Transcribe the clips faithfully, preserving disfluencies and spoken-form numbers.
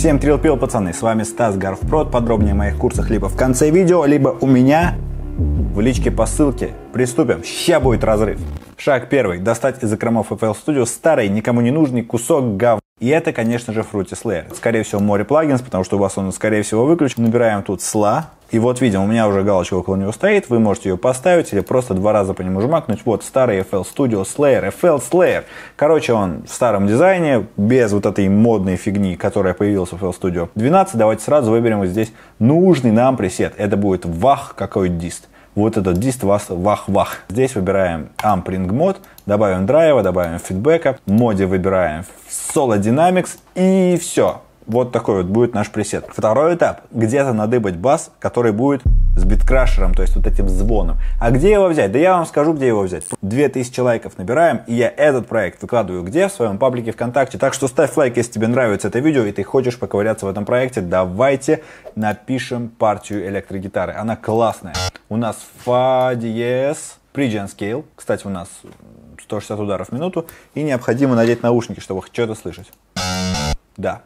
Всем трил-пил, пацаны, с вами Стас Гарвпрод. Подробнее о моих курсах либо в конце видео, либо у меня в личке по ссылке. Приступим, ща будет разрыв. Шаг первый. Достать из закромов эф эл Studio старый, никому не нужный кусок говна. И это, конечно же, Fruity Slayer. Скорее всего, море плагинс, потому что у вас он, скорее всего, выключен. Набираем тут сла. И вот видим, у меня уже галочка около него стоит. Вы можете ее поставить или просто два раза по нему жмакнуть. Вот старый эф эл Studio Slayer, эф эл Slayer. Короче, он в старом дизайне, без вот этой модной фигни, которая появилась в эф эл Studio двенадцать. Давайте сразу выберем вот здесь нужный нам пресет. Это будет вах какой дист. Вот этот дист вас вах-вах. Здесь выбираем Ampring Mod, добавим драйва, добавим фидбэка. В моде выбираем Solo Dynamics и все. Вот такой вот будет наш пресет. Второй этап. Где-то надыбать бас, который будет с биткрашером, то есть вот этим звоном. А где его взять? Да я вам скажу, где его взять. две тысячи лайков набираем, и я этот проект выкладываю где? В своем паблике ВКонтакте. Так что ставь лайк, если тебе нравится это видео, и ты хочешь поковыряться в этом проекте. Давайте напишем партию электрогитары. Она классная. У нас фа диез, Phrygian Scale. Кстати, у нас сто шестьдесят ударов в минуту. И необходимо надеть наушники, чтобы что-то слышать. Да.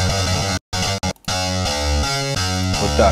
Вот так.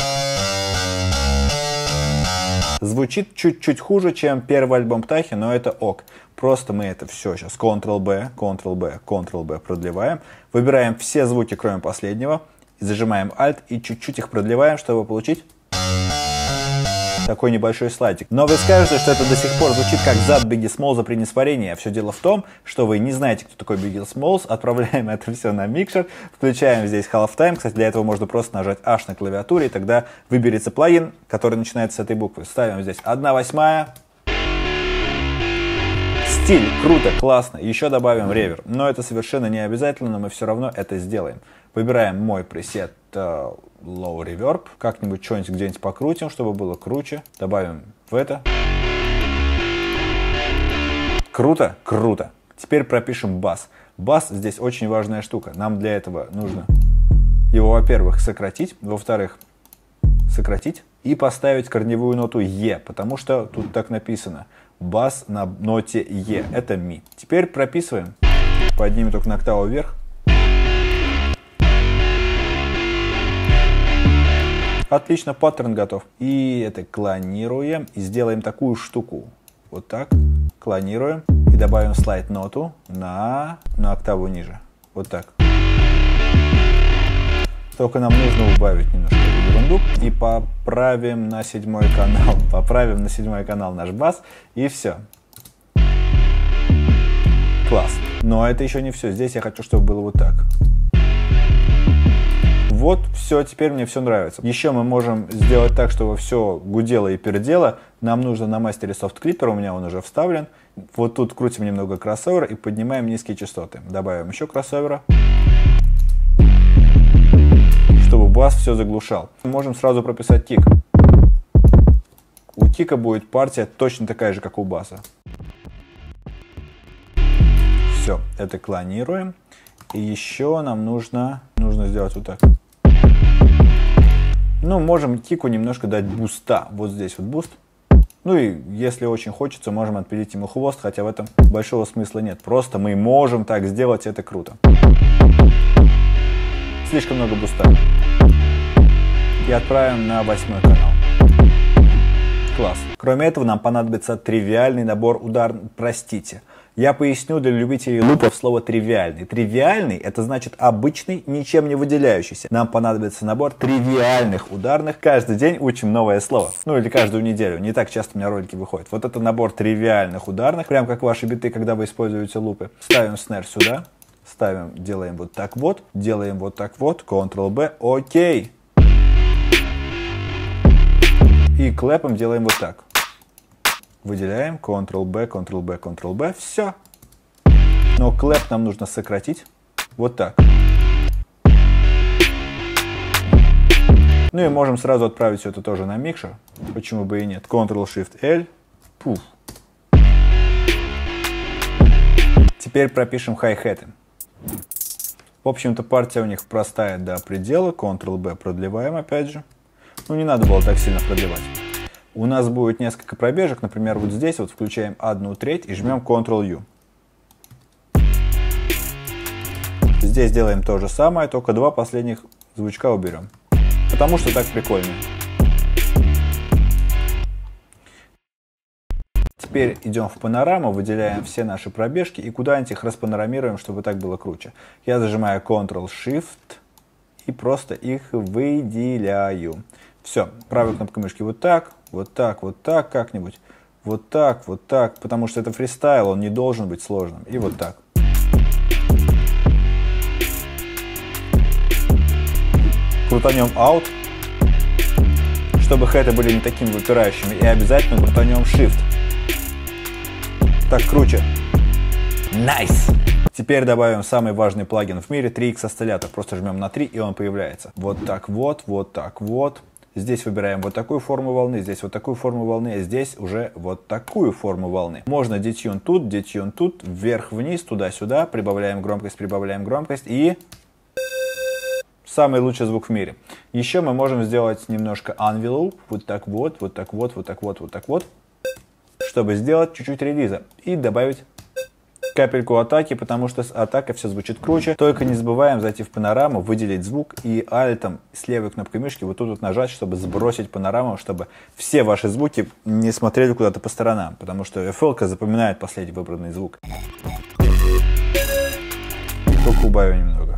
Звучит чуть-чуть хуже, чем первый альбом Птахи, но это ок. Просто мы это все сейчас контрол-бэ, контрол-бэ, контрол-бэ продлеваем. Выбираем все звуки, кроме последнего. Зажимаем Alt и чуть-чуть их продлеваем, чтобы получить такой небольшой слайдик. Но вы скажете, что это до сих пор звучит как зад Biggie Smalls при несварении. А все дело в том, что вы не знаете, кто такой Biggie Smalls. Отправляем это все на микшер, включаем здесь Halftime. Кстати, для этого можно просто нажать H на клавиатуре, и тогда выберется плагин, который начинается с этой буквы. Ставим здесь одна восьмая. Стиль, круто, классно. Еще добавим ревер. Но это совершенно не обязательно, но мы все равно это сделаем. Выбираем мой пресет uh, Low Reverb. Как-нибудь что-нибудь где-нибудь покрутим, чтобы было круче. Добавим в это. Круто? Круто. Теперь пропишем бас. Бас здесь очень важная штука. Нам для этого нужно его, во-первых, сократить. Во-вторых, сократить. И поставить корневую ноту Е, потому что тут так написано. Бас на ноте Е. Это ми. Теперь прописываем. Поднимем только на октаву вверх. Отлично, паттерн готов. И это клонируем и сделаем такую штуку. Вот так. Клонируем и добавим слайд-ноту на, на октаву ниже. Вот так. Только нам нужно убавить немножко ерунду и поправим на седьмой канал. Поправим на седьмой канал наш бас и все. Класс. Но это еще не все. Здесь я хочу, чтобы было вот так. Вот, все, теперь мне все нравится. Еще мы можем сделать так, чтобы все гудело и пердело. Нам нужно на мастере Soft Clipper, у меня он уже вставлен. Вот тут крутим немного кроссовера и поднимаем низкие частоты. Добавим еще кроссовера, чтобы бас все заглушал. Можем сразу прописать кик. У кика будет партия точно такая же, как у баса. Все, это клонируем. И еще нам нужно, нужно сделать вот так. Ну, можем кику немножко дать буста. Вот здесь вот буст. Ну и если очень хочется, можем отпилить ему хвост, хотя в этом большого смысла нет. Просто мы можем так сделать, это круто. Слишком много буста. И отправим на восьмой канал. Класс. Кроме этого, нам понадобится тривиальный набор удар... Простите. Я поясню для любителей лупов слово тривиальный. Тривиальный — это значит обычный, ничем не выделяющийся. Нам понадобится набор тривиальных ударных. Каждый день учим новое слово. Ну или каждую неделю. Не так часто у меня ролики выходят. Вот это набор тривиальных ударных. Прям как ваши биты, когда вы используете лупы. Ставим снэр сюда. Ставим, делаем вот так вот. Делаем вот так вот. контрол-бэ. Окей. И клэпом делаем вот так. Выделяем, контрол-бэ, контрол-бэ, контрол-бэ, все. Но клэп нам нужно сократить, вот так. Ну и можем сразу отправить все это тоже на микшер, почему бы и нет. контрол-шифт-эль, пуф. Теперь пропишем хай-хэты. В общем-то, партия у них простая до предела, контрол-бэ продлеваем опять же. Ну не надо было так сильно продлевать. У нас будет несколько пробежек, например, вот здесь вот включаем одну треть и жмем контрол-ю. Здесь делаем то же самое, только два последних звучка уберем. Потому что так прикольнее. Теперь идем в панораму, выделяем все наши пробежки и куда-нибудь их распанорамируем, чтобы так было круче. Я зажимаю контрол шифт и просто их выделяю. Все, правой кнопкой мышки вот так, вот так, вот так как-нибудь. Вот так, вот так, потому что это фристайл, он не должен быть сложным. И вот так. Крутанем out, чтобы хэты были не такими выпирающими. И обязательно крутанем shift. Так круче. Nice! Теперь добавим самый важный плагин в мире, три икс осциллятор. Просто жмем на три, и он появляется. Вот так вот, вот так вот. Здесь выбираем вот такую форму волны, здесь вот такую форму волны, а здесь уже вот такую форму волны. Можно детюн тут, детюн тут, вверх-вниз, туда-сюда. Прибавляем громкость, прибавляем громкость и... самый лучший звук в мире. Еще мы можем сделать немножко envelope. Вот так вот, вот так вот, вот так вот, вот так вот. Чтобы сделать чуть-чуть релиза. И добавить капельку атаки, потому что с атакой все звучит круче. Только не забываем зайти в панораму, выделить звук и альтом с левой кнопкой мышки вот тут вот нажать, чтобы сбросить панораму, чтобы все ваши звуки не смотрели куда-то по сторонам. Потому что эф эл-ка запоминает последний выбранный звук. Только убавим немного.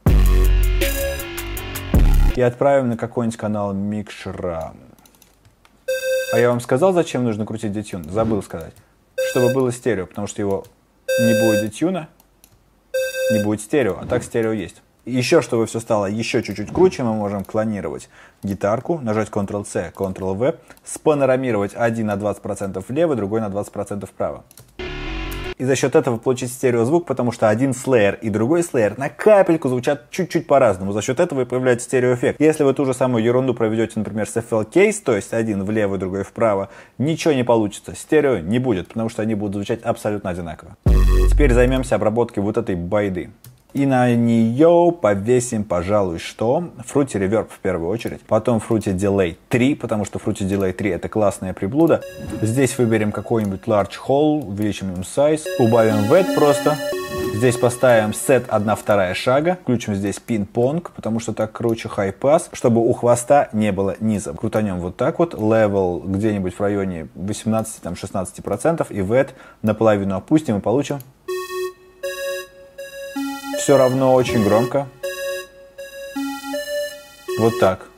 И отправим на какой-нибудь канал микшера. А я вам сказал, зачем нужно крутить детюн? Забыл сказать. Чтобы было стерео, потому что его не будет детюна, не будет стерео, а так стерео есть. Еще, чтобы все стало еще чуть-чуть круче, мы можем клонировать гитарку, нажать контрол си, контрол ви, спанорамировать один на двадцать процентов влево, другой на двадцать процентов вправо. И за счет этого получить стереозвук, потому что один слэйр и другой слэйр на капельку звучат чуть-чуть по-разному. За счет этого и появляется стереоэффект. Если вы ту же самую ерунду проведете, например, с эф эл кейс, то есть один влево, другой вправо, ничего не получится. Стерео не будет, потому что они будут звучать абсолютно одинаково. Теперь займемся обработкой вот этой байды. И на нее повесим, пожалуй, что Fruity Reverb в первую очередь. Потом Fruity Delay три, потому что Fruity Delay три это классная приблуда. Здесь выберем какой-нибудь Large Hole, увеличим им size, убавим вэт просто. Здесь поставим Set одна вторая шага. Включим здесь пинг-понг, потому что так круче хай-пас, чтобы у хвоста не было низа. Крутанем вот так вот. Level где-нибудь в районе восемнадцати-шестнадцати процентов. И вэт наполовину опустим и получим... Все равно очень громко. Вот так.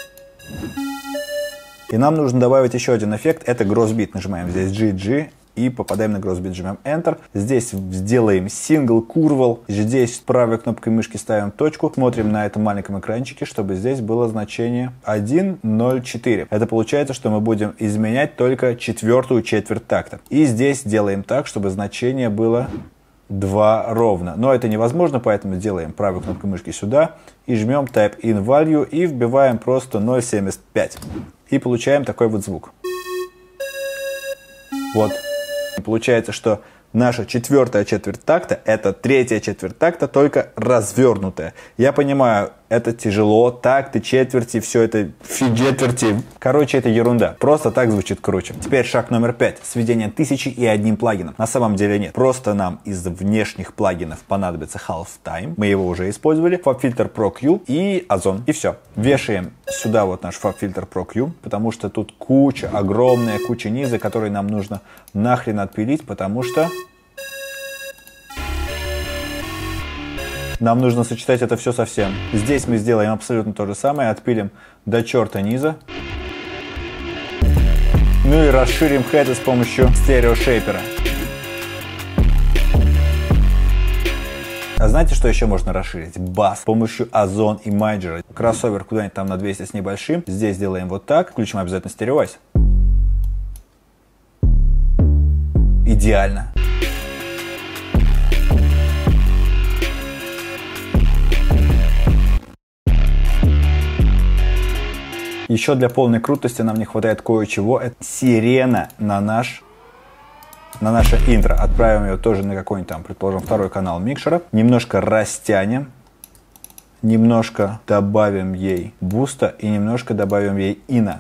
И нам нужно добавить еще один эффект. Это Grossbeat. Нажимаем здесь джи джи и попадаем на Grossbeat. Жмем Enter. Здесь сделаем Single Curval. Здесь правой кнопкой мышки ставим точку. Смотрим на этом маленьком экранчике, чтобы здесь было значение один ноль четыре. Это получается, что мы будем изменять только четвертую четверть такта. И здесь делаем так, чтобы значение было... два ровно. Но это невозможно, поэтому делаем правой кнопкой мышки сюда и жмем Type in Value и вбиваем просто ноль семьдесят пять. И получаем такой вот звук. Вот. И получается, что наша четвертая четверть такта это третья четверть такта, только развернутая. Я понимаю, это тяжело, такты, четверти, все это четверти. Короче, это ерунда. Просто так звучит круче. Теперь шаг номер пять. Сведение тысячи и одним плагином. На самом деле нет. Просто нам из внешних плагинов понадобится Halftime. Мы его уже использовали. FabFilter Pro Q и Ozone. И все. Вешаем сюда вот наш FabFilter Pro Q, потому что тут куча, огромная куча низа, которые нам нужно нахрен отпилить, потому что... нам нужно сочетать это все совсем. Здесь мы сделаем абсолютно то же самое. Отпилим до черта низа. Ну и расширим хэты с помощью стереошейпера. А знаете, что еще можно расширить? Бас с помощью Ozone и Major. Кроссовер куда-нибудь там на двести с небольшим. Здесь делаем вот так. Включим обязательно стереовайс. Идеально. Еще для полной крутости нам не хватает кое-чего. Это сирена на наш, на наше интро. Отправим ее тоже на какой-нибудь там, предположим, второй канал микшера. Немножко растянем. Немножко добавим ей буста и немножко добавим ей ина.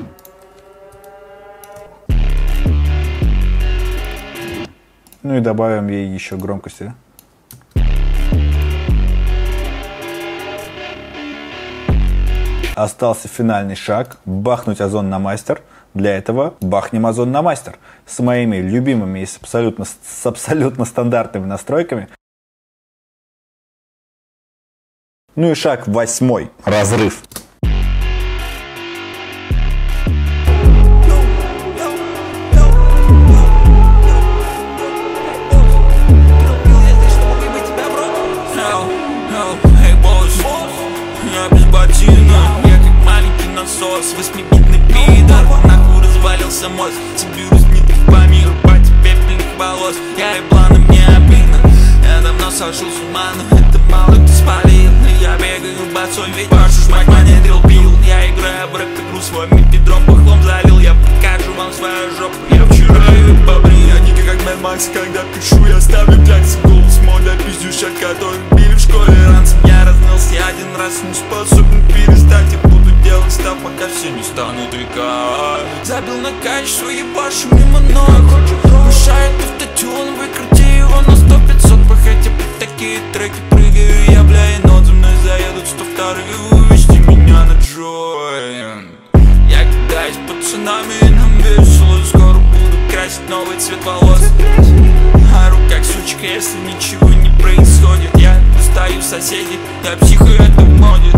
Ну и добавим ей еще громкости. Остался финальный шаг – бахнуть Озон на мастер. Для этого бахнем Озон на мастер с моими любимыми и с абсолютно, с абсолютно стандартными настройками. Ну и шаг восьмой – разрыв. Восьмибитный пидор, нахуй развалился мозг. Тебе разнитых по миру, по тебе блинк волос. Я и планы, мне обидно. Я давно сошел с ума, но это мало кто спалил. Я бегаю босой, ведь вашу ж мать манедрил пил. Я играю в рэп-игру, свой мипедром бахлом залил. Я покажу вам свою жопу, я вчера ее побрил. Я не как Мэн Макс, когда пишу, я ставлю кляксы. Голос мой для пиздюща, который били в школе ранцем. Я разнылся один раз, не способен перестать. И буду делать став, пока все не станут века. Забил на качество, ебашу мимо ног. Мешает автотюн, выкрути его на сто пятьсот. Хотя под такие треки прыгаю я, бля, и нот. За мной заедут сто вторые, вывести меня на джой. Я кидаюсь пацанами, и нам весело. Скоро буду красить новый цвет волос. Ору как сучка, если ничего не происходит. Я достаю соседей, я психо, это в моде.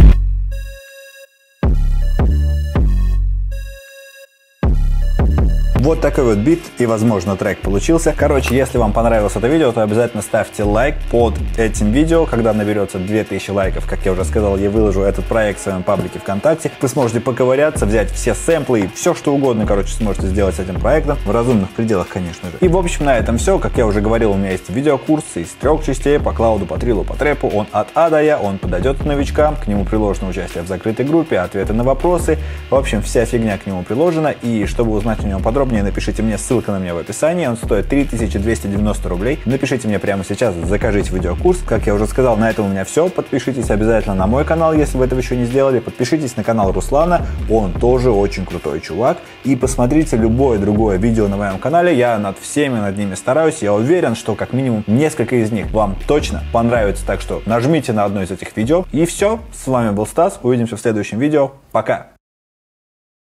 Вот такой вот бит и, возможно, трек получился. Короче, если вам понравилось это видео, то обязательно ставьте лайк под этим видео. Когда наберется две тысячи лайков, как я уже сказал, я выложу этот проект в своем паблике ВКонтакте. Вы сможете поковыряться, взять все сэмплы и все что угодно, короче, сможете сделать с этим проектом. В разумных пределах, конечно же. И, в общем, на этом все. Как я уже говорил, у меня есть видеокурс из трех частей по клауду, по трилу, по трэпу. Он от А до Я, он подойдет новичкам. К нему приложено участие в закрытой группе, ответы на вопросы. В общем, вся фигня к нему приложена. И чтобы узнать о нем подробнее, напишите мне, ссылка на меня в описании, он стоит три тысячи двести девяносто рублей. Напишите мне прямо сейчас, закажите видеокурс. Как я уже сказал, на этом у меня все. Подпишитесь обязательно на мой канал, если вы этого еще не сделали. Подпишитесь на канал Руслана, он тоже очень крутой чувак. И посмотрите любое другое видео на моем канале, я над всеми над ними стараюсь. Я уверен, что как минимум несколько из них вам точно понравится. Так что нажмите на одно из этих видео. И все, с вами был Стас, увидимся в следующем видео. Пока!